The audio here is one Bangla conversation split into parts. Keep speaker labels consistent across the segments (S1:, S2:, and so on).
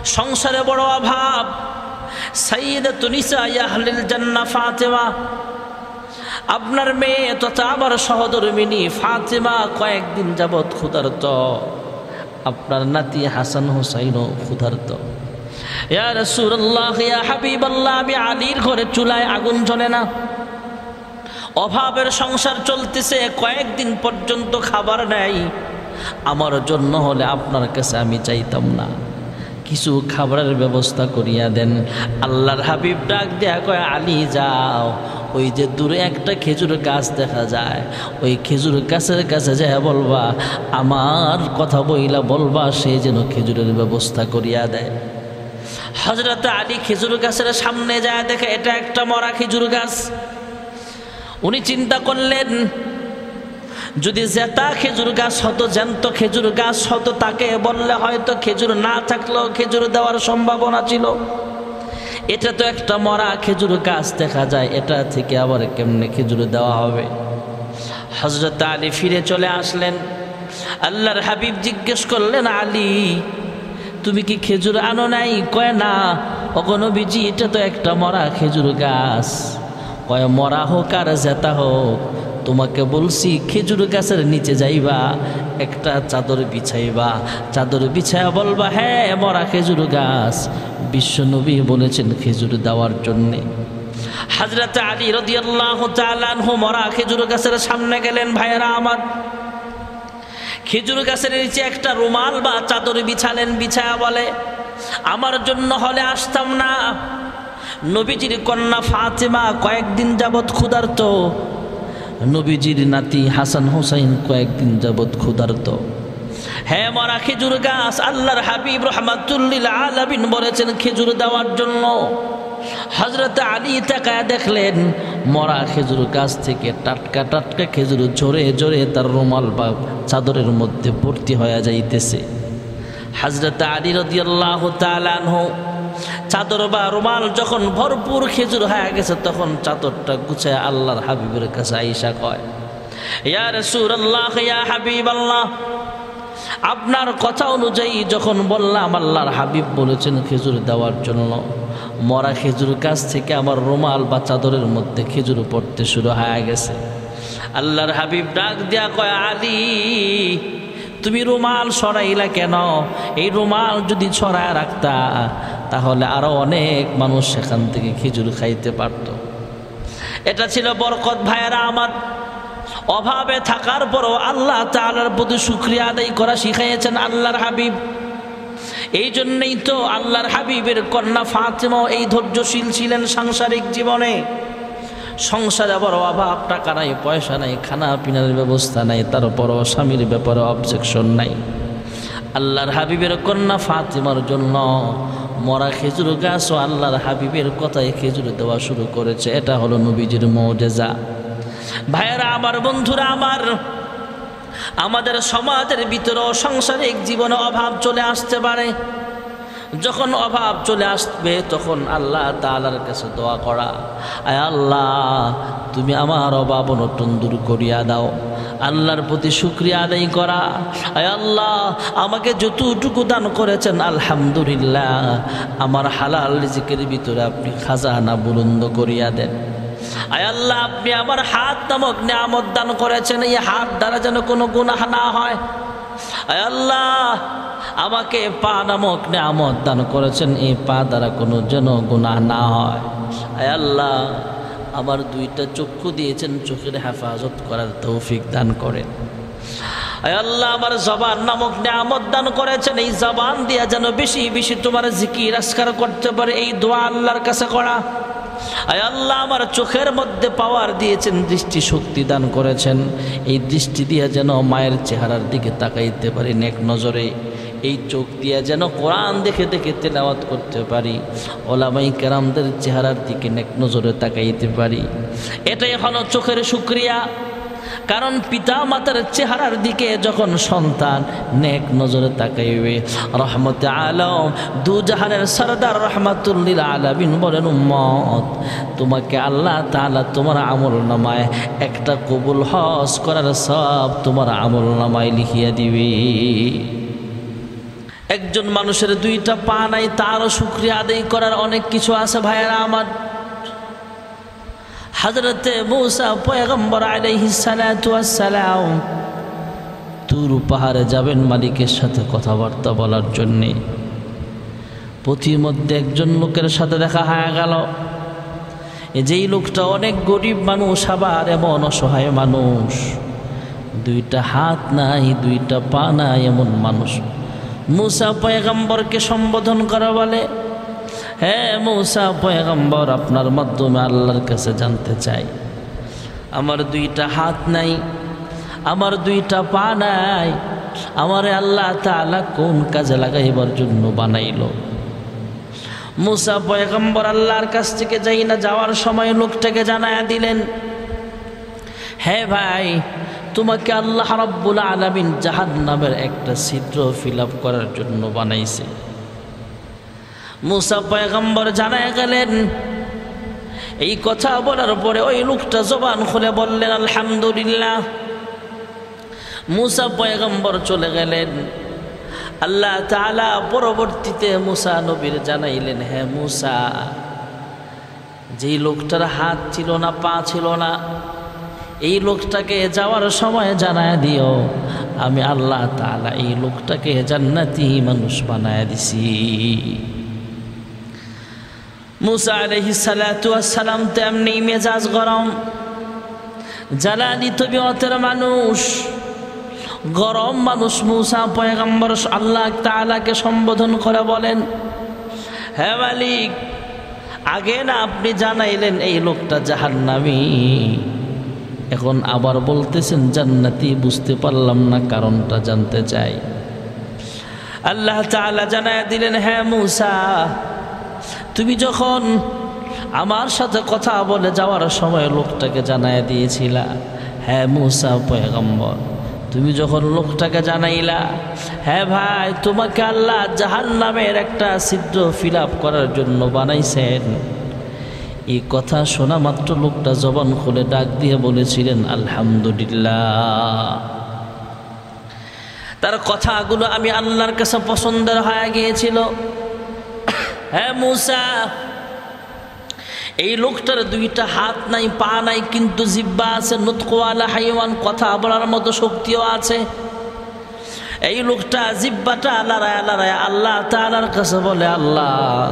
S1: সংসারে বড় অভাব। সাইয়্যিদাতু নিসাই আহলিল জান্নাহ ফাতেমা, আপনার মেয়ে তথা আমার সহধর্মিনী ফাতেমা কয়েকদিন যাবৎ ক্ষুধার্ত, আপনার নাতি হাসান হুসাইনও ক্ষুধার্ত। ইয়া রাসূলুল্লাহ, ইয়া হাবিবাল্লাহ, আমি আলীর ঘরে চুলায় আগুন জ্বলে না, অভাবের সংসার চলতেছে, কয়েকদিন পর্যন্ত খাবার নেই। আমার জন্য হলে আপনার কাছে আমি চাইতাম না, কিছু খাবারের ব্যবস্থা করিয়া দেন। আল্লাহর হাবিব ডাক দেয়া কয়, আলী যাও, ওই যে দূরে একটা খেজুর গাছ দেখা যায়, ওই খেজুর গাছের কাছে যায় বলবা, আমার কথা বইলা বলবা সে যেন খেজুরের ব্যবস্থা করিয়া দেয়। হযরত আলী খেজুর গাছের সামনে যায়, দেখে এটা একটা মরা খেজুর গাছ। উনি চিন্তা করলেন, যদি জেতা খেজুর গাছ হতো, জ্যান্ত খেজুর গাছ হতো, তাকে বললে হয়তো খেজুর না থাকলেও খেজুর দেওয়ার সম্ভাবনা ছিল। এটা তো একটা মরা খেজুর গাছ দেখা যায়, এটা থেকে আবার কেমনে খেজুর দেওয়া হবে? হযরত আলী ফিরে চলে আসলেন। আল্লাহর হাবিব জিজ্ঞেস করলেন, আলী তুমি কি খেজুর আনো নাই? কয় না। ওগো নবীজি, এটা তো একটা মরা খেজুর গাছ। কয় মরা হোক আর জেতা হোক, তোমাকে বলছি খেজুর গাছের নিচে যাইবা, একটা চাদর বিছাইবা, চাদর বিছাইয়া বলবা, হ্যাঁ মরা খেজুর গাছ, বিশ্বনবী বলেছেন খেজুর দেওয়ার জন্যে। হযরত আলী রাদিয়াল্লাহু তাআলা আনহু মরা খেজুর গাছের সামনে গেলেন। ভাইয়েরা আমার, খেজুর গাছের নিচে একটা রুমাল বা চাদর বিছালেন, বিছায়া বলে, আমার জন্য হলে আসতাম না, নবীজির কন্যা ফাতেমা কয়েকদিন যাবৎ ক্ষুধার্ত, নবীজির নাতি হাসান হুসাইন কয়েকদিন যাবৎ ক্ষুধার্ত। হ্যাঁ মরা খেজুর গাছ, আল্লাহর হাবিব রাহমাতুল লিল আলামিন বলেছেন খেজুর দেওয়ার জন্য। হযরত আলী তাকায়া দেখলেন মরা খেজুর গাছ থেকে টাটকা টাটকা খেজুর ঝরে ঝরে তার রুমাল বা চাদরের মধ্যে ভর্তি হয়ে যাইতেছে। হযরত আলী রাদিয়াল্লাহু তাআলা আনহু চাদর বা রুমাল যখন ভরপুর খেজুর হয়ে গেছে, তখন চাদরটা গুছায় আল্লাহর হাবিবের কাছে আইসা কয়, ইয়া রাসূলুল্লাহ, ইয়া হাবিবাল্লাহ, আপনার কথা অনুযায়ী যখন বললাম আল্লাহর হাবিব বলেছেন খেজুর দেওয়ার জন্য, মরা খেজুর গাছ থেকে আমার রুমাল বা চাদরের মধ্যে খেজুর পড়তে শুরু হয়ে গেছে। আল্লাহর হাবিব ডাক দিয়া কয়, আলী তুমি রুমাল সরাইলা কেন? এই রুমাল যদি ছড়ায় রাখতা তাহলে আরো অনেক মানুষ সেখান থেকে খেজুর খাইতে পারত। এটা ছিল বরকত। ভাইয়েরা আমার, অভাবে থাকার পরও আল্লাহ তাআলার প্রতি শুকরিয়া আদায় করা শিখাইয়েছেন আল্লাহর হাবিব। এই জন্যই তো আল্লাহর হাবিবের কন্যা ফাতেমা এই ধৈর্যশীল ছিলেন সাংসারিক জীবনে। সংসারে বড় অভাব, টাকা নাই, পয়সা নাই, খানা পিনার ব্যবস্থা নাই, তারপরও স্বামীর ব্যাপারে অবজেকশন নাই। আল্লাহর হাবিবের কন্যা ফাতেমার জন্য মরা খেজুর গাছ ও আল্লাহর হাবিবের কথায় খেজুর দেওয়া শুরু করেছে। এটা হলো নবীজির মুজিজা। ভাইয়েরা আমার, বন্ধুরা আমার, আমাদের সমাজের ভিতরেও সাংসারিক জীবনে অভাব চলে আসতে পারে। যখন অভাব চলে আসবে তখন আল্লাহ তাআলার কাছে দোয়া করা, আয় আল্লাহ তুমি আমার অভাব অনটন দূর করিয়া দাও। আল্লাহর প্রতি শুকরিয়া আদায় করা, আয় আল্লাহ আমাকে যতটুকু দান করেছেন আলহামদুলিল্লাহ, আমার হালাল রিজিকের ভিতরে আপনি খাজানা বুলন্দ করিয়া দেন। আয় আল্লাহ আপনি আমার হাত নামক নিয়ামত দান করেছেন, এই হাত দ্বারা যেন কোনো গুনাহ না হয়। আয় আল্লাহ আমাকে পা নামক নিয়ামত দান করেছেন, এই পা দ্বারা কোনো যেন গুনাহ না হয়। আয় আল্লাহ আমার দুইটা চক্ষু দিয়েছেন, চোখের হেফাজত করার তৌফিক দান করেন। আয় আল্লাহ আমার জবান নামক নিয়ামত দান করেছেন, এই জবান দিয়া যেন বেশি বেশি তোমার জিকির আজকার করতে পারে, এই দোয়া আল্লাহর কাছে করা। আয় আল্লাহ আমার চোখের মধ্যে পাওয়ার দিয়েছেন, দৃষ্টি শক্তি দান করেছেন, এই দৃষ্টি দিয়ে যেন মায়ের চেহারার দিকে তাকাইতে পারি নেক নজরে, এই চোখ দিয়ে যেন কোরআন দেখে দেখে তেলাওয়াত করতে পারি, ওলামায়ে কেরামদের চেহারার দিকে নেক নজরে তাকাইতে পারি। এটাই হলো চোখের শুকরিয়া। কারণ পিতা মাতার চেহারার দিকে যখন সন্তান নেক নজরে তাকাইবে, রহমতে আলম দু জাহানের সরদার রাহমাতুল লিল আলামিন বলেন, উম্মত তোমাকে আল্লাহ তাআলা তোমার আমল নামায় একটা কবুল হজ করার সওয়াব তোমার আমল নামায় লিখিয়ে দিবে। একজন মানুষের দুইটা পা নাই, তারও শুকরিয়া আদায় করার অনেক কিছু আছে ভাইয়েরা আমার। হযরতে মূসা পয়গম্বর আলাইহিস সালাতু ওয়াস সালাম তুর পাহাড়ে যাবেন মালিকের সাথে কথাবার্তা বলার জন্যে। পথিমধ্যে একজন লোকের সাথে দেখা হয়ে গেল। যেই লোকটা অনেক গরিব মানুষ, আবার এমন অসহায় মানুষ, দুইটা হাত নাই, দুইটা পা নাই, এমন মানুষ। মূসা পয়গম্বরকে সম্বোধন করা বলে, হ্যাঁ মূসা পয়গম্বর, আপনার মাধ্যমে আল্লাহর কাছে জানতে চাই, আমার দুইটা হাত নাই, আমার দুইটা পা নাই, আমারে আল্লাহ তাআলা কোন কাজে লাগাইবার জন্য বানাইলো? মূসা পয়গম্বর আল্লাহর কাছ থেকে যাওয়ার সময় লোকটাকে জানায়া দিলেন, হ্যাঁ ভাই, তোমাকে আল্লাহ রাব্বুল আলামিন জাহান্নামের একটা ছিদ্র ফিল আপ করার জন্য বানাইছে। মূসা পয়গম্বর জানায়া গেলেন। এই কথা বলার পরে ওই লোকটা জবান খুলে বললেন আলহামদুলিল্লাহ। মূসা পয়গম্বর চলে গেলেন। আল্লাহ তাআলা পরবর্তীতে মূসা নবীর জানাইলেন, হ্যাঁ মূসা, যেই লোকটার হাত ছিল না, পা ছিল না, এই লোকটাকে যাওয়ার সময় জানায় দিও, আমি আল্লাহ তাআলা এই লোকটাকে জান্নাতি মানুষ বানায় দিছি। মূসা আলাইহিস সালাতু ওয়াস সালাম তেমনি মেজাজ গরম, জ্বালানি তবিয়তের মানুষ, গরম মানুষ। মূসা পয়গম্বর আল্লাহ তাআলাকে সম্বোধন করে বলেন, হ্যাঁ মালিক, আগে না আপনি জানাইলেন এই লোকটা জাহান্নামী, এখন আবার বলতেছেন জান্নাতি, বুঝতে পারলাম না, কারণটা জানতে চাই। আল্লাহ তাআলা জানায় দিলেন, হ্যাঁ মূসা, তুমি যখন আমার সাথে কথা বলে যাওয়ার সময় লোকটাকে জানায় দিয়েছিলা, হ্যাঁ মূসা পয়গম্বর, তুমি যখন লোকটাকে জানাইলা, হ্যাঁ ভাই, তোমাকে আল্লাহ জাহান্নামের একটা ছিদ্র ফিল আপ করার জন্য বানাইছেন, এই কথা শোনা মাত্র লোকটা জবান খুলে ডাক দিয়ে বলেছিলেন আলহামদুলিল্লাহ। তার কথাগুলো আমি আল্লাহর কাছে পছন্দের হয়ে গিয়েছিল। হ্যাঁ মূসা, এই লোকটার দুইটা হাত নাই, পা নাই, কিন্তু জিহ্বা আছে, নুতকওয়ালা হাইওয়ান, কথা বলার মতো শক্তিও আছে। এই লোকটা জিহ্বাটা লড়ায় লড়ায় আল্লাহ তাআলার কাছে বলে, আল্লাহ,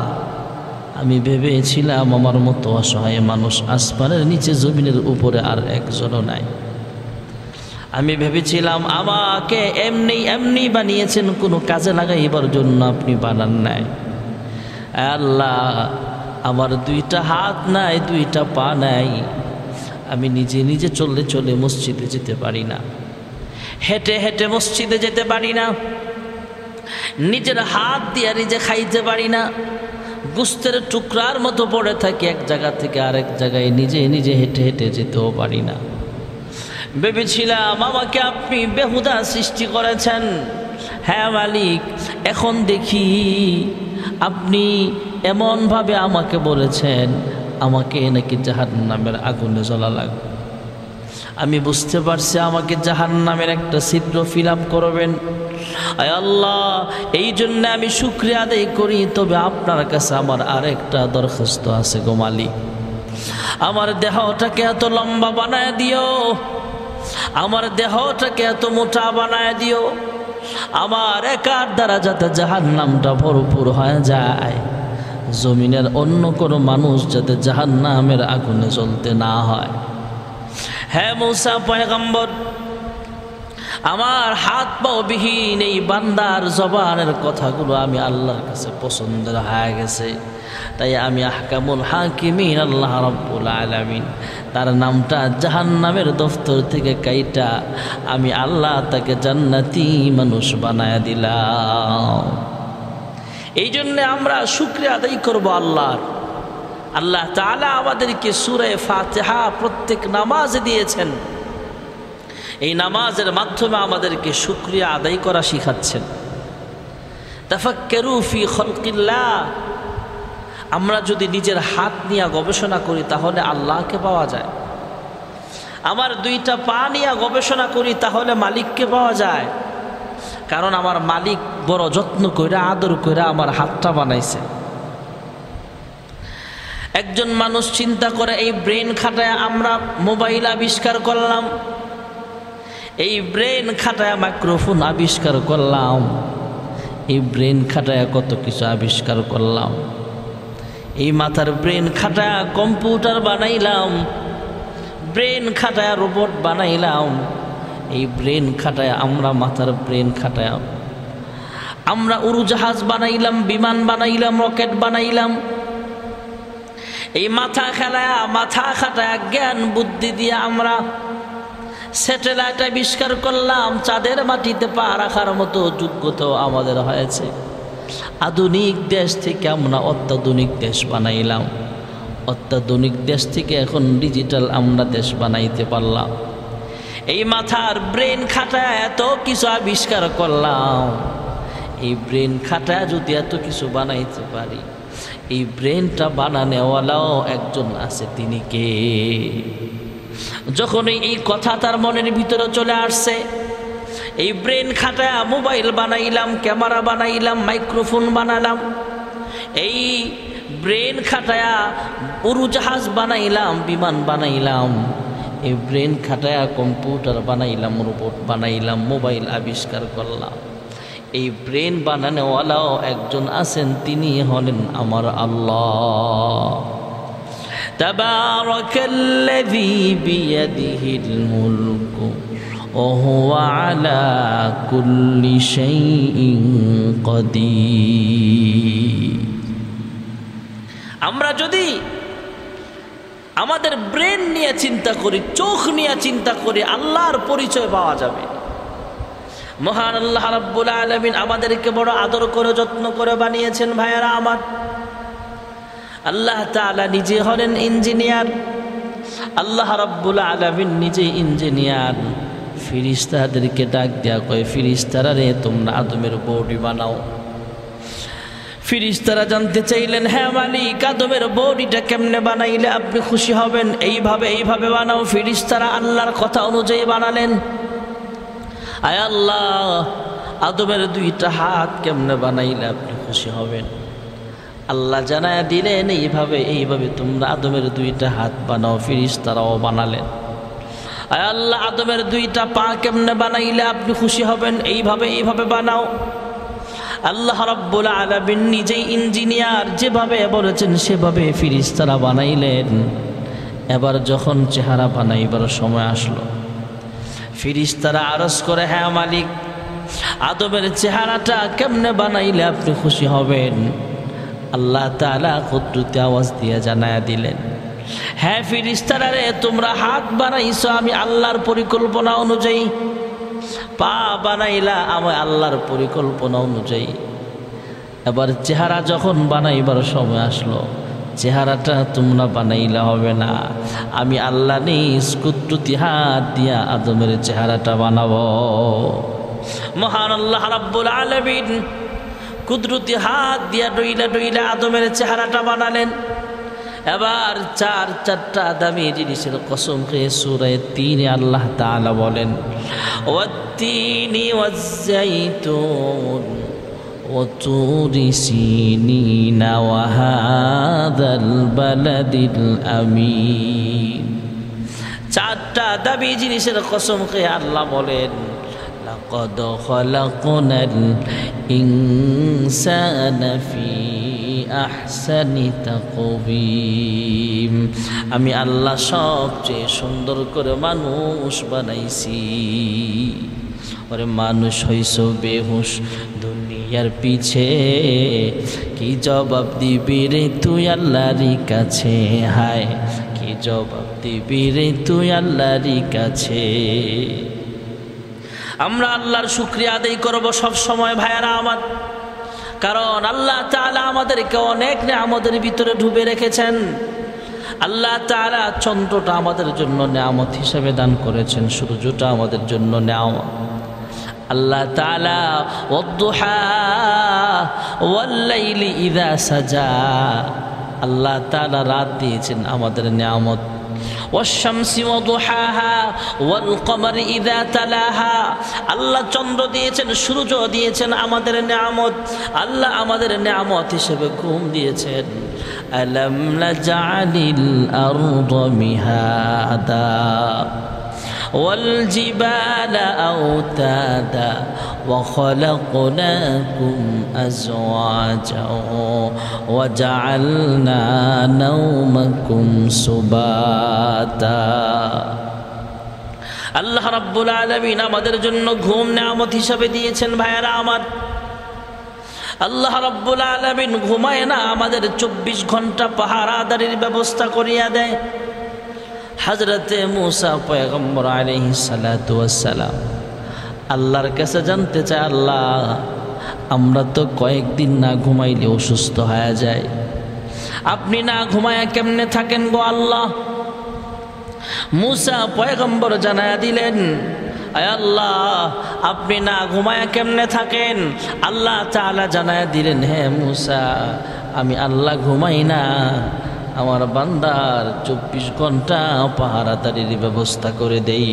S1: আমি ভেবেছিলাম আমার মতো অসহায় মানুষ আসমানের নিচে জমিনের উপরে আর একজনও নাই। আমি ভেবেছিলাম আমাকে এমনি এমনি বানিয়েছেন, কোনো কাজে লাগাইবার জন্য আপনি বানান নাই। আল্লাহ, আমার দুইটা হাত নাই, দুইটা পা নাই, আমি নিজে নিজে চলে চলে মসজিদে যেতে পারি না, হেঁটে হেঁটে মসজিদে যেতে পারি না, নিজের হাত দিয়ে নিজে খাইতে পারি না, গোস্তের টুকরার মতো পড়ে থাকি এক জায়গা থেকে আরেক জায়গায়, নিজে নিজে হেঁটে হেঁটে যেতেও পারি না। ভেবেছিলাম আমাকে আপনি বেহুদা সৃষ্টি করেছেন। হ্যাঁ মালিক, এখন দেখি আপনি এমনভাবে আমাকে বলেছেন, আমাকে নাকি জাহান্নামের আগুনে জ্বলা লাগবে। আমি বুঝতে পারছি আমাকে জাহান্নামের একটা ছিদ্র ফিল আপ করবেন। আয় আল্লাহ, এই জন্য আমি শুকরিয়া আদায় করি। তবে আপনার কাছে আমার আরেকটা দরখাস্ত আছে গো মালিক, আমার দেহটাকে এত লম্বা বানায় দিও, আমার দেহটাকে এত মোটা বানায় দিও, আমার একার দ্বারা যাতে জাহান্নামটা ভরপুর হয়ে যায়, জমিনের অন্য কোনো মানুষ যাতে জাহান্নামের আগুনে জ্বলতে না হয়। হ্যাঁ মূসা পয়গম্বর, আমার হাত পাও বিহীন এই বান্দার জবানের কথাগুলো আমি আল্লাহর কাছে পছন্দের হয়ে গেছে। তাই আমি আহকামুল হাকিমিন আল্লাহ রাব্বুল আলামিন তার নামটা জাহান্নামের দফতর থেকে কাইটা আমি আল্লাহ তাকে জান্নাতি মানুষ বানায় দিলাম। এই জন্য আমরা শুকরিয়া আদায় করব আল্লাহর। আল্লাহ তাআলা আমাদেরকে সূরা ফাতিহা প্রত্যেক নামাজে দিয়েছেন। এই নামাজের মাধ্যমে আমাদেরকে শুকরিয়া আদায় করা শিখাচ্ছেন। তাফাক্কারু ফি খালকিল্লাহ, আমরা যদি নিজের হাত নিয়ে গবেষণা করি তাহলে আল্লাহকে পাওয়া যায়। আমার দুইটা পা নিয়ে গবেষণা করি তাহলে মালিককে পাওয়া যায়। কারণ আমার মালিক বড় যত্ন কইরা আদর কইরা আমার হাতটা বানাইছে। একজন মানুষ চিন্তা করে এই ব্রেন খাটায় আমরা মোবাইল আবিষ্কার করলাম, এই ব্রেন খাটায় মাইক্রোফোন আবিষ্কার করলাম, এই ব্রেন খাটায় কত কিছু আবিষ্কার করলাম, এই মাথার ব্রেন খাটায় কম্পিউটার বানাইলাম, ব্রেন খাটায় রোবট বানাইলাম, এই ব্রেন খাটায় আমরা মাথার ব্রেন খাটায় আমরা উড়োজাহাজ বানাইলাম, বিমান বানাইলাম, রকেট বানাইলাম। এই মাথা খাটায় জ্ঞান বুদ্ধি দিয়ে আমরা স্যাটেলাইট আবিষ্কার করলাম, চাঁদের মাটিতে পা রাখার মতো যোগ্যতাও আমাদের হয়েছে। আধুনিক দেশ থেকে আমরা অত্যাধুনিক দেশ বানাইলাম, অত্যাধুনিক দেশ থেকে এখন ডিজিটাল আমরা দেশ বানাইতে পারলাম। এই মাথার ব্রেন খাটায় এত কিছু আবিষ্কার করলাম, এই ব্রেন খাটায় যদি এত কিছু বানাইতে পারি, এই ব্রেনটা বানানোওয়ালাও একজন আছে, তিনি কে? যখন এই কথা তার মনের ভিতরে চলে আসছে, এই ব্রেন খাটায় মোবাইল বানাইলাম, ক্যামেরা বানাইলাম, মাইক্রোফোন বানালাম, এই ব্রেন খাটায়া উড়োজাহাজ বানাইলাম, বিমান বানাইলাম, এই ব্রেন খাটায়া কম্পিউটার বানাইলাম, রোবট বানাইলাম, মোবাইল আবিষ্কার করলাম। এই ব্রেন বানানোওয়ালাও একজন আছেন, তিনি হলেন আমার আল্লাহ। তাবারাকাল্লাযী বিয়াদিহিল মুলকু ওয়া হুয়া আলা কুল্লি শাইইন কাদির। আমরা যদি আমাদের ব্রেন নিয়ে চিন্তা করি, চোখ নিয়ে চিন্তা করি, আল্লাহর পরিচয় পাওয়া যাবে। মহান আল্লাহ রাব্বুল আলামিন আমাদেরকে বড় আদর করে যত্ন করে বানিয়েছেন। ভাইয়ারা আমার, আল্লাহ তাআলা নিজে হলেন ইঞ্জিনিয়ার, আল্লাহ রাব্বুল আলামিন নিজে ইঞ্জিনিয়ার। ফেরেশতাদেরকে ডাক দেয়া কয়, ফেরেশতারা রে, তোমরা আদমের বডি বানাও। ফেরেশতারা জানতে চাইলেন, হ্যাঁ মালিক, আদমের বডিটা কেমনে বানাইলে আপনি খুশি হবেন? এইভাবে বানাও। ফেরেশতারা আল্লাহর কথা অনুযায়ী বানালেন। আয় আল্লাহ, আদমের দুইটা হাত কেমনে বানাইলে আপনি খুশি হবেন? আল্লাহ জানায় দিলেন, এইভাবে তোমরা আদমের দুইটা হাত বানাও। ফেরেশতারাও বানালেন। আয় আল্লাহ, আদমের দুইটা পা কেমনে বানাইলে আপনি খুশি হবেন? এইভাবে বানাও। আল্লাহ রাব্বুল আলামিন নিজেই ইঞ্জিনিয়ার, যেভাবে বলেছেন সেভাবে ফেরেশতারা বানাইলেন। এবার যখন চেহারা বানাইবার সময় আসলো, ফেরেশতারা আরজ করে, হ্যাঁ মালিক, আদমের চেহারাটা কেমনে বানাইলে আপনি খুশি হবেন? আল্লাহ তাআলা কুদরতি আওয়াজ দিয়ে জানায়া দিলেন, হ্যাঁ ফেরেশতারা রে, তোমরা হাত বানাইছো আমি আল্লাহর পরিকল্পনা অনুযায়ী, পা বানাইলা আমি আল্লাহর পরিকল্পনা অনুযায়ী। এবার চেহারা যখন বানাইবার সময় আসলো, চেহারাটা তোমরা বানাইলে হবে না, আমি আল্লাহ নিজ কুদরতি হাত দিয়া আদমের চেহারাটা বানাবো। মহান আল্লাহ রাব্বুল আলামিন কুদরতি হাত দিয়া ডইলা আদমের চেহারাটা বানালেন। এবার চারটা দামি জিনিসের কসম খেয়ে সূরা ৩ আল্লাহ তাআলা বলেন, ওয়াত-তিনি ওয়াজ-যাইতুন ওয়া তুরি সিনিন ওয়া হাযাল বালাদিল আমিন। চারটা দামি জিনিসের কসম খেয়ে আল্লাহ বলেন, লাকাদ খালাকনাল ইনসানা ফি আহসানি তাকওয়িম। আমি আল্লাহ সবচেয়ে সুন্দর করে মানুষ বানাইছি। ওরে মানুষ হইছ বেহুশ দুনিয়ার পিছে, কি জবাব দিবি রে তুই আল্লাহর কাছে? হায়, কি জবাব দিবি রে তুই আল্লাহর কাছে? আমরা আল্লাহর শুকরিয়া আদায় করব সব সময় ভাইয়ারা আমার, কারণ আল্লাহ তাআলা আমাদেরকে অনেক নেয়ামতের ভিতরে ডুবে রেখেছেন। আল্লাহ তাআলা চন্দ্রটা আমাদের জন্য নেয়ামত হিসেবে দান করেছেন, সূর্যটা আমাদের জন্য নেয়ামত। আল্লাহ তাআলা ওয়াদ-দুহা ওয়াল-লাইলি ইযা সাজা, আল্লাহ তাআলা রাত দিয়েছেন আমাদের নেয়ামত। ওয়াশ-শামসি ওয়া দুহাহা ওয়াল কমারি ইযা তালাহা। আল্লাহ চন্দ্র দিয়েছেন, সূর্য দিয়েছেন আমাদের নিয়ামত। আল্লাহ আমাদের নিয়ামত হিসেবে ঘুম দিয়েছেন। আলাম নাজআলিল আরদা মিহাদা والجبال أوتادا وخلقناكم أزواجا وجعلنا نومكم سباتا। আল্লাহ রাব্বুল আলামিন আমাদের জন্য ঘুম নিয়ামত হিসাবে দিয়েছেন। ভাইয়েরা আমার, আল্লাহ রাব্বুল আলামিন ঘুমায় না, আমাদের 24 ঘন্টা পাহারাদারির ব্যবস্থা করিয়া দেয়। হযরতে মূসা পয়গম্বর আলাইহিস সালাতু ওয়াস সালাম আল্লাহর কাছে জানতে চায়, আল্লাহ আমরা তো কয়েকদিন না ঘুমাইলে অসুস্থ হয়ে যায়, আপনি না ঘুমায়া কেমনে থাকেন গো আল্লাহ? মূসা পয়গম্বর জানায়া দিলেন, আয় আল্লাহ আপনি না ঘুমায়া কেমনে থাকেন? আল্লাহ তাআলা জানায়া দিলেন, হে মূসা আমি আল্লাহ ঘুমাই না, আমার বান্দার 24 ঘন্টা পাহারাদারির ব্যবস্থা করে দেই।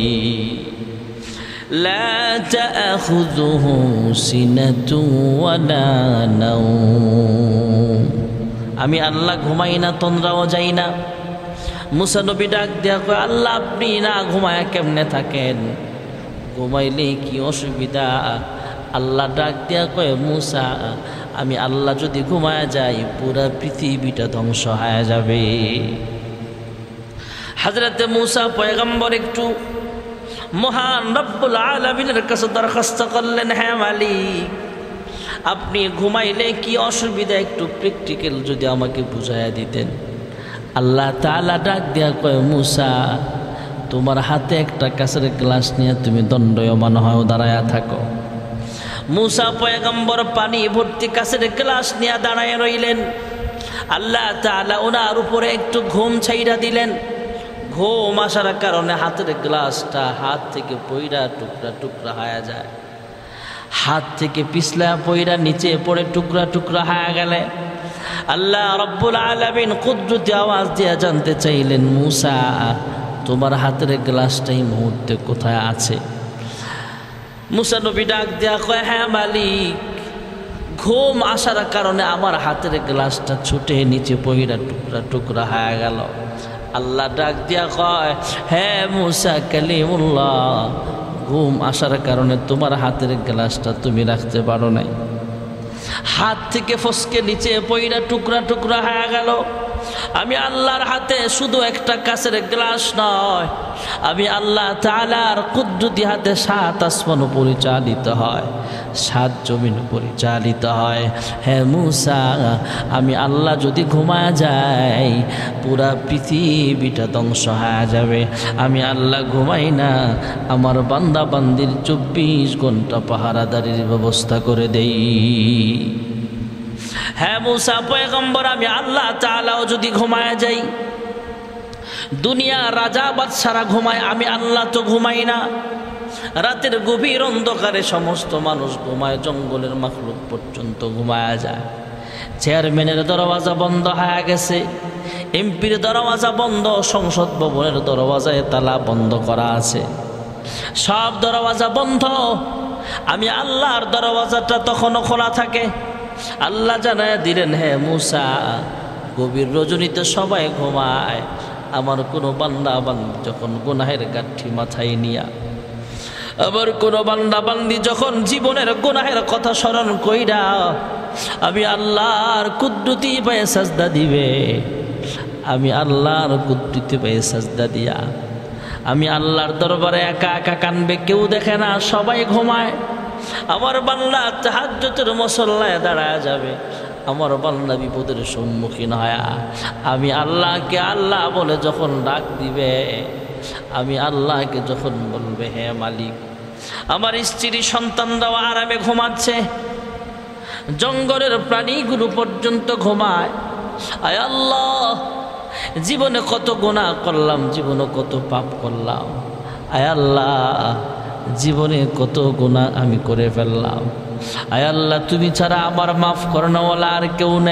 S1: লা তাআখুযুহু সিনাতুন ওয়ালা নাওম, আমি আল্লাহ ঘুমাই না, তন্দ্রাও যাই না। মূসা নবী ডাক দেয়া কয়, আল্লাহ আপনি না ঘুমায়া কেমনে থাকেন? ঘুমাইলে কি অসুবিধা? আল্লাহ ডাক দেয়া কয়, মূসা আমি আল্লাহ যদি ঘুমায়া যাই পুরা পৃথিবীটা ধ্বংস হয়ে যাবে। হযরতে মূসা পয়গম্বর একটু মহান রব্বুল আলামিনের কাছে দরখাস্ত করলেন, হ্যাঁ মালিক আপনি ঘুমাইলে কি অসুবিধা একটু প্র্যাকটিক্যাল যদি আমাকে বুঝাইয়া দিতেন। আল্লাহ তাআলা ডাক দেয়া কয়, মূসা তোমার হাতে একটা কাঁচের গ্লাস নিয়ে তুমি দণ্ডায়মান হয়ে দাঁড়ায়া থাকো। মূসা পয়গম্বর পানি ভর্তি কাঁচের গ্লাস নিয়ে দাঁড়ায় রইলেন। আল্লাহ তাআলা ওনার উপরে একটু ঘুম ছাইড়া দিলেন। ঘুম আসার কারণে হাতের গ্লাসটা হাত থেকে পইড়া টুকরা টুকরা হয়ে যায়। হাত থেকে পিছলা পইড়া নিচে পড়ে টুকরা টুকরা হয়ে গেলে আল্লাহ রব্বুল আলামিন কুদরতি আওয়াজ দিয়ে জানতে চাইলেন, মূসা তোমার হাতের গ্লাসটা এই মুহূর্তে কোথায় আছে? মূসা নবী ডাক দেয়া কয়, হ্যাঁ মালিক ঘুম আসার কারণে আমার হাতের গ্লাসটা ছুটে নিচে পইড়া টুকরা টুকরা হয়ে গেল। আল্লাহ ডাক দিয়া কয়, হ্যাঁ মূসা কালিমুল্লাহ ঘুম আসার কারণে তোমার হাতের গ্লাসটা তুমি রাখতে পারো নাই, হাত থেকে ফসকে নিচে পইড়া টুকরা টুকরা হয়ে গেল। আমি আল্লাহর হাতে শুধু একটা কাঁচের গ্লাস নয়, আমি আল্লাহ তাআলার কুদরতি হাতে 7 আসমান পরিচালিত হয়, 7 জমিন পরিচালিত হয়। হে মূসা আমি আল্লাহ যদি ঘুমায় যাই পুরা পৃথিবীটা ধ্বংস হয়ে যাবে। আমি আল্লাহ ঘুমাই না, আমার বান্দা বান্দির 24 ঘন্টা পাহারাদারির ব্যবস্থা করে দেই। হ্যাঁ মূসা পয়গম্বর আমি আল্লাহ তাআলাও যদি ঘুমায় যাই, দুনিয়া রাজা বাদশারা ঘুমায়, আমি আল্লাহ তো ঘুমাই না। রাতের গভীর অন্ধকারে সমস্ত মানুষ ঘুমায়, জঙ্গলের মাখলুক পর্যন্ত ঘুমায়া যায়। চেয়ারম্যানের দরওয়াজা বন্ধ হয়ে গেছে, এমপির দরওয়াজা বন্ধ, সংসদ ভবনের দরওয়াজায় তালা বন্ধ করা আছে, সব দরওয়াজা বন্ধ। আমি আল্লাহর দরওয়াজাটা তখনও খোলা থাকে। আল্লাহ জানায় দিলেন, হে মূসা গভীর রজনীতে সবাই ঘুমায়, আমার কোনো বান্দা বান্দি যখন গুনাহের গাঠি মাথায় নিয়া, আবার কোনো বান্দা বান্দি যখন জীবনের গুনাহের কথা স্মরণ কইরা আমি আল্লাহর কুদরতি পায়ে সাজদা দিবে, আমি আল্লাহর কুদরতি পায়ে সাজদা দিয়া আমি আল্লাহর দরবারে একা একা কানবে, কেউ দেখে না, সবাই ঘুমায়। আমার বান্দা তাহাজ্জুদের মুসল্লায় দাঁড়ায় যাবে, আমার বান্দা বিপদের সম্মুখীন হয়, আমি আল্লাহকে আল্লাহ বলে যখন ডাক দিবে, আমি আল্লাহকে যখন বলবে, হে মালিক আমার স্ত্রী সন্তানরাও আরামে ঘুমাচ্ছে, জঙ্গলের প্রাণীগুলো পর্যন্ত ঘুমায়, আয় আল্লাহ জীবনে কত গুনাহ করলাম, জীবনে কত পাপ করলাম, আয় আল্লাহ জীবনে কত গুনাহ আমি করে ফেললাম, আয় আল্লাহ তুমি ছাড়া আমার মাফ করানোওয়ালা আর কেউ নাই।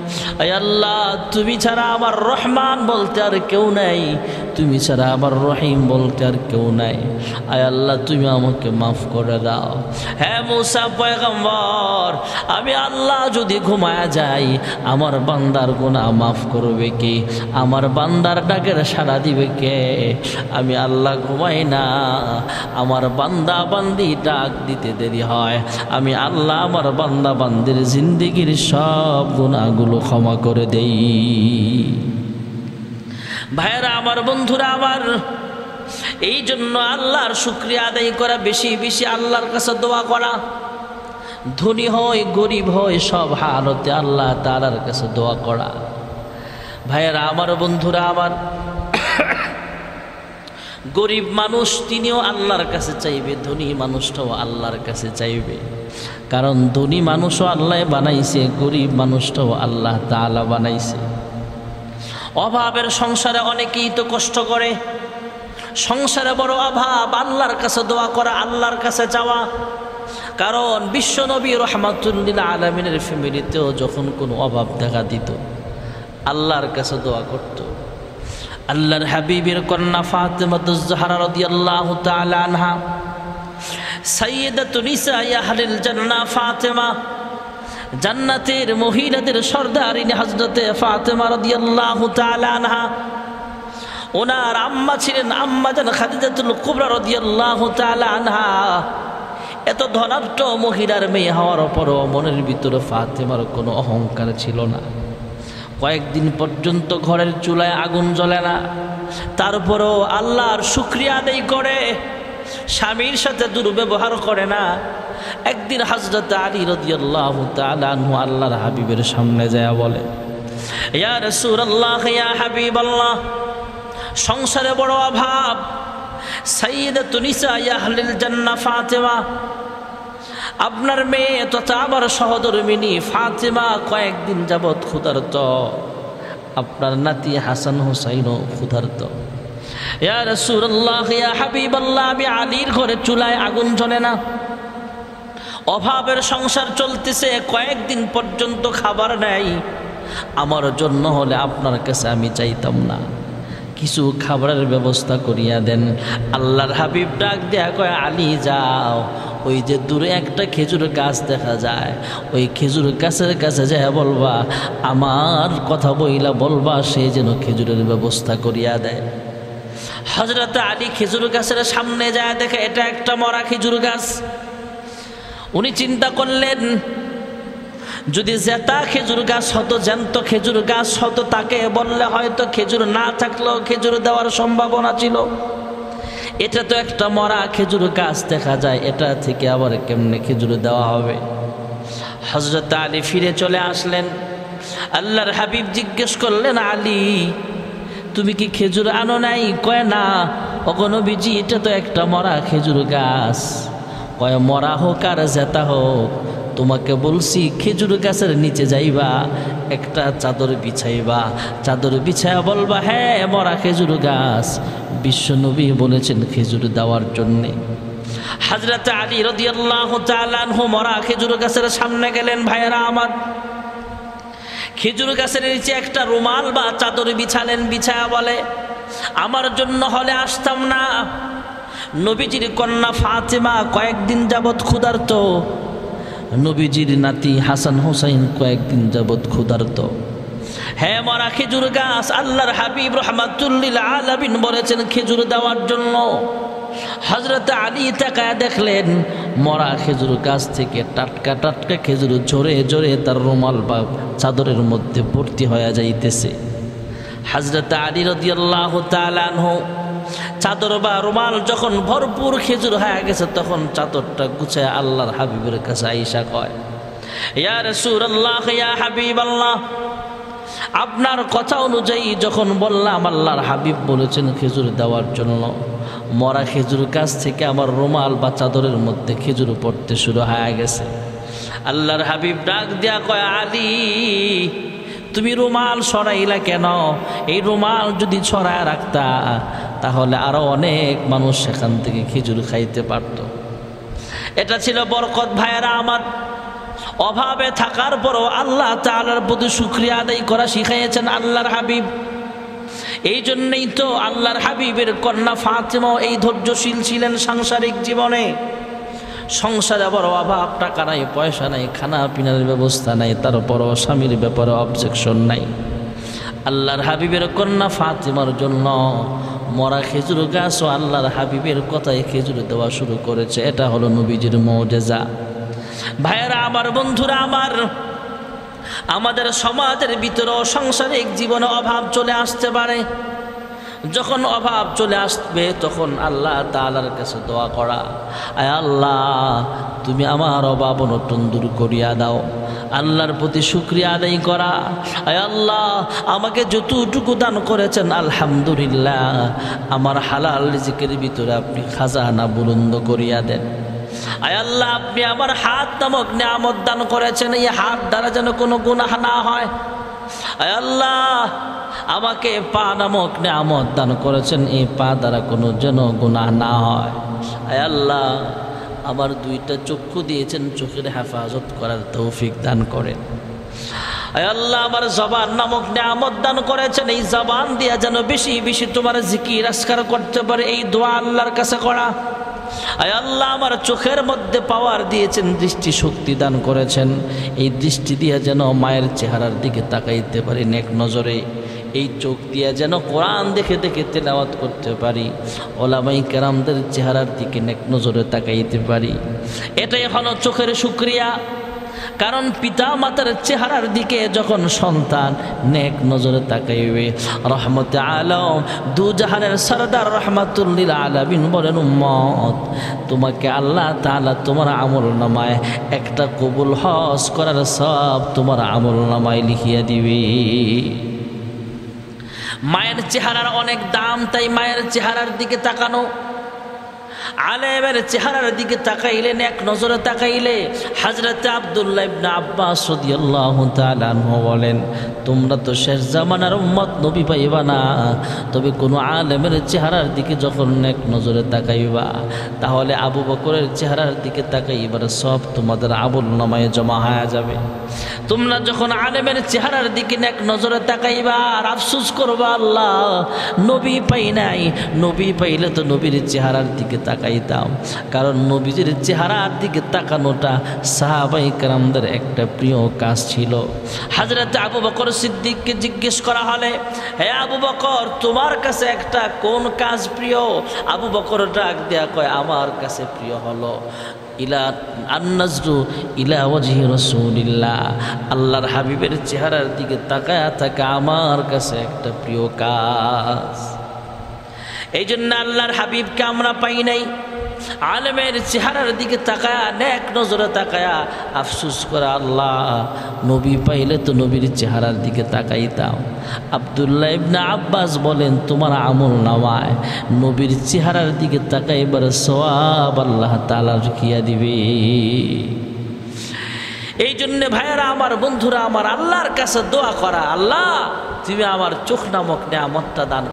S1: আয় আল্লাহ, তুমি ছাড়া আমার রহমান বলতে আর কেউ নাই, তুমি ছাড়া আমার রহিম বলতে আর কেউ নাই। আয় আল্লাহ, তুমি আমাকে মাফ করে দাও। হ্যাঁ মুসা পয়গম্বর, আমি আল্লাহ যদি ঘুমায়া যাই, আমার বান্দার গুনাহ মাফ করবে কে? আমার বান্দার ডাকের সাড়া দিবে কে? আমি আল্লাহ ঘুমাই না, আমার বান্দা বান্দি ডাক দিতে দেরি হয়, আমি আল্লাহ আমার বান্দা বান্দির জিন্দেগির সব গুনাহগুলো ক্ষমা করে দেই। ভাইয়েরা আমার, বন্ধুরা আমার, এই জন্য আল্লাহর শুকরিয়া আদায় করা, বেশি বেশি আল্লাহর কাছে দোয়া করা। ধনী হয় গরিব হয়, সব হালতে আল্লাহ তাআলার কাছে দোয়া করা। ভাইয়েরা আমার, বন্ধুরা আমার, গরিব মানুষ তিনিও আল্লাহর কাছে চাইবে, ধনী মানুষটাও আল্লাহর কাছে চাইবে। কারণ ধনী মানুষও আল্লাহ বানাইছে, গরিব মানুষটাও আল্লাহ তাআলা বানাইছে। অভাবের সংসারে অনেকেই তো কষ্ট করে, সংসারে বড় অভাব, আল্লাহর কাছে দোয়া করা, আল্লাহর কাছে চাওয়া। কারণ বিশ্বনবী রাহমাতুল লিল আলামিনের ফ্যামিলিতেও যখন কোনো অভাব দেখা দিত, আল্লাহর কাছে দোয়া করত। আল্লাহর হাবিবের কন্যা ফাতেমাতুজ জাহরা রাদিয়াল্লাহু তাআলা আনহা, সাইয়্যিদাতু নিসাই আহলিল জান্নাহ ফাতেমা, জান্নাতের মহিলাদের সর্দারিনী হযরতে ফাতেমা রাদিয়াল্লাহু তাআলা আনহা, ওনার আম্মা ছিলেন আম্মাজান খাদিজাতুল কুবরা রাদিয়াল্লাহু তাআলা আনহা। এত ধনাঢ্য মহিলার মেয়ে হওয়ার পরও মনের ভিতরে ফাতেমার কোনো অহংকার ছিল না। কয়েকদিন পর্যন্ত ঘরের চুলায় আগুন জ্বলে না, তারপরেও আল্লাহর শুকরিয়া আদায় করে, স্বামীর সাথে দুর্ব্যবহার করে না। একদিন হযরত আলী রাদিয়াল্লাহু তাআলা আনহু আল্লাহর হাবিবের সামনে যায় বলে, ইয়া রাসূলুল্লাহ, ইয়া হাবিবাল্লাহ, সংসারে বড় অভাব, সাইয়্যিদাতু নিসাই আহলিল জান্নাহ ফাতেমা, আপনার মেয়ে তথা আমার সহধর্মিনী ফাতেমা কয়েকদিন যাবৎ ক্ষুধার্ত, আপনার নাতি হাসান হুসাইনও ক্ষুধার্ত। ইয়া রাসূলুল্লাহ, ইয়া হাবিবাল্লাহ, আমি আলীর ঘরে চুলায় আগুন জ্বলে না, অভাবের সংসার চলতেছে, কয়েকদিন পর্যন্ত খাবার নেই, আমার জন্য হলে আপনার কাছে আমি চাইতাম না, কিছু খাবারের ব্যবস্থা করিয়া দেন। আল্লাহর হাবিব ডাক দেয়া কয়, আলী যাও, ওই যে দূরে একটা খেজুর গাছ দেখা যায়, ওই খেজুর গাছের কাছে যায় বলবা, আমার কথা বইলা বলবা, সে যেন খেজুরের ব্যবস্থা করিয়া দেয়। হযরত আলী খেজুর গাছের সামনে যায়, দেখে এটা একটা মরা খেজুর গাছ। উনি চিন্তা করলেন, যদি জেতা খেজুর গাছ হতো, জ্যান্ত খেজুর গাছ হতো, তাকে বললে হয়তো খেজুর না থাকলেও খেজুর দেওয়ার সম্ভাবনা ছিল। এটা তো একটা মরা খেজুর গাছ দেখা যায়, এটা থেকে আবার কেমনে খেজুর দেওয়া হবে? হযরত আলী ফিরে চলে আসলেন। আল্লাহর হাবিব জিজ্ঞেস করলেন, আলী তুমি কি খেজুর আনো নাই? কয় না। ওগো নবীজি, এটা তো একটা মরা খেজুর গাছ। কয় মরা হোক আর জেতা হোক, তোমাকে বলছি খেজুর গাছের নিচে যাইবা, একটা চাদর বিছাইবা, চাদর বিছায়া বলবা, হ্যাঁ মরা খেজুর গাছ, বিশ্বনবী বলেছেন খেজুর দেওয়ার জন্যে। হযরত আলী রাদিয়াল্লাহু তাআলা আনহু মরা খেজুর গাছের সামনে গেলেন। ভাইয়েরা আমার, খেজুর গাছের নিচে একটা রুমাল বা চাদর বিছালেন, বিছায়া বলে, আমার জন্য হলে আসতাম না, নবীজির কন্যা ফাতেমা কয়েকদিন যাবৎ ক্ষুধার্ত, নবীজির নাতি হাসান হুসাইন কয়েকদিন যাবৎ ক্ষুধার্ত। হ্যাঁ মরা খেজুর গাছ, আল্লাহর হাবিব রাহমাতুল লিল আলামিন বলেছেন খেজুর দেওয়ার জন্য। হযরত আলী তাকায় দেখলেন মরা খেজুর গাছ থেকে টাটকা টাটকা খেজুর ঝরে ঝরে তার রুমাল বা চাদরের মধ্যে ভর্তি হয়ে যাইতেছে। হযরত আলী রাদিয়াল্লাহু তাআলা আনহু চাদর বা রুমাল যখন ভরপুর খেজুর হয়ে গেছে, তখন চাদরটা গুছায় আল্লাহর হাবিবের কাছে আইসা কয়, ইয়া রাসূলুল্লাহ, ইয়া হাবিবাল্লাহ, আপনার কথা অনুযায়ী যখন বললাম আল্লাহর হাবিব বলেছেন খেজুর দেওয়ার জন্য, মরা খেজুর গাছ থেকে আমার রুমাল বা চাদরের মধ্যে খেজুর পড়তে শুরু হয়ে গেছে। আল্লাহর হাবিব ডাক দিয়া কয়, আলী তুমি রুমাল সরাইলা কেন? এই রুমাল যদি ছড়ায় রাখতা তাহলে আরো অনেক মানুষ সেখান থেকে খেজুর খাইতে পারত। এটা ছিল বরকত। ভাইয়েরা আমার, অভাবে থাকার পরও আল্লাহ তাআলার প্রতি শুকরিয়া আদায় করা শিখিয়েছেন আল্লাহর হাবিব। এই জন্যই তো আল্লাহর হাবিবের কন্যা ফাতেমা এই ধৈর্যশীল ছিলেন সাংসারিক জীবনে। সংসারে বড় অভাব, টাকা নাই, পয়সা নাই, খানা পিনার ব্যবস্থা নাই, তারপরও স্বামীর ব্যাপারে অবজেকশন নাই। আল্লাহর হাবিবের কন্যা ফাতেমার জন্য মরা খেজুর গাছও আল্লাহর হাবিবের কথায় খেজুর দেওয়া শুরু করেছে। এটা হলো নবীজির মুজিজা। ভাইয়েরা আমার, বন্ধুরা আমার, আমাদের সমাজের ভিতরেও সাংসারিক জীবনে অভাব চলে আসতে পারে। যখন অভাব চলে আসবে তখন আল্লাহ তাআলার কাছে দোয়া করা, আয় আল্লাহ তুমি আমার অভাব অনটন দূর করিয়া দাও। আল্লাহর প্রতি শুকরিয়া আদায় করা, আয় আল্লাহ আমাকে যতটুকু দান করেছেন আলহামদুলিল্লাহ, আমার হালাল রিজিকের ভিতরে আপনি খাজানা বুলন্দ করিয়া দেন। আয় আল্লাহ আপনি আমার হাত নামক নিয়ামত দান করেছেন, এই হাত দ্বারা যেন কোনো গুনাহ না হয়। আয় আল্লাহ আমাকে পা নামক নিয়ামত দান করেছেন, এই পা দ্বারা কোনো যেন গুনাহ না হয়। আয় আল্লাহ আমার দুইটা চক্ষু দিয়েছেন, চোখের হেফাজত করার তৌফিক দান করেন। আয় আল্লাহ আমার জবান নামক নিয়ামত দান করেছেন, এই জবান দিয়া যেন বেশি বেশি তোমার জিকির আজকার করতে পারে, এই দোয়া আল্লাহর কাছে করা। আয় আল্লাহ আমার চোখের মধ্যে পাওয়ার দিয়েছেন, দৃষ্টি শক্তি দান করেছেন, এই দৃষ্টি দিয়ে যেন মায়ের চেহারার দিকে তাকাইতে পারি নেক নজরে, এই চোখ দিয়ে যেন কোরআন দেখে দেখে তেলাওয়াত করতে পারি, ওলামায়ে কেরামদের চেহারার দিকে নেক নজরে তাকাইতে পারি। এটাই হলো চোখের শুকরিয়া। কারণ পিতা মাতার চেহারার দিকে যখন সন্তান নেক নজরে তাকাইবে, রহমতে আলম দু জাহানের সরদার রাহমাতুল লিল আলামিন বলেন, উম্মত তোমাকে আল্লাহ তাআলা তোমার আমল নামায় একটা কবুল হজ করার সওয়াব তোমার আমল নামায় লিখিয়া দিবে। মায়ের চেহারার অনেক দাম, তাই মায়ের চেহারার দিকে তাকানো, আলেমের চেহারার দিকে তাকাইলে, নেক নজরে তাকাইলে। হযরত আব্দুল্লাহ ইবনে আব্বাস রাদিয়াল্লাহু তাআলা আনহু বলেন, তোমরা তো শেষ জামানার উম্মত, নবী পাইবা না, তবে কোনো আলেমের চেহারার দিকে যখন নেক নজরে তাকাইবা, তাহলে আবু বকরের চেহারার দিকে তাকাইবার সব তোমাদের আমল নামায় জমা হয়ে যাবে। তোমরা যখন আলেমের চেহারার দিকে নেক নজরে তাকাইবা আর আফসোস করবা, আল্লাহ নবী পাই নাই, নবী পাইলে তো নবীর চেহারার দিকে তাকাইতাম। কারণ নবীজির চেহারার দিকে তাকানোটা সাহাবায়ে কেরামদের একটা প্রিয় কাজ ছিল। হযরত আবু বকর সিদ্দিককে জিজ্ঞেস করা হলে, হে আবু বকর তোমার কাছে একটা কোন কাজ প্রিয়? আবু বকর ডাক দেয়া কয়, আমার কাছে প্রিয় হলো ইলা আন-নাজরু ইলা ওয়াজহি রাসূলিল্লাহ, আল্লাহর হাবিবের চেহারার দিকে তাকায়া থাকা আমার কাছে একটা প্রিয় কাজ। এই জন্য আল্লাহর হাবিবকে আমরা পাই নাই, আলেমের চেহারার দিকে তাকায়া নেক নজরে তাকায়া আফসোস করা, আল্লাহ নবী পাইলে তো নবীর চেহারার দিকে তাকাইতাম। আব্দুল্লাহ ইবনে আব্বাস বলেন, তোমার আমল নামায় নবীর চেহারার দিকে তাকাইবার সওয়াব আল্লাহ তাআলা লিখিয়া দিবে। এই জন্য ভাইয়েরা আমার, বন্ধুরা আমার, আল্লাহর কাছে দোয়া করা, আল্লাহ তুমি আমার চোখ নামক নিয়ামতটা দান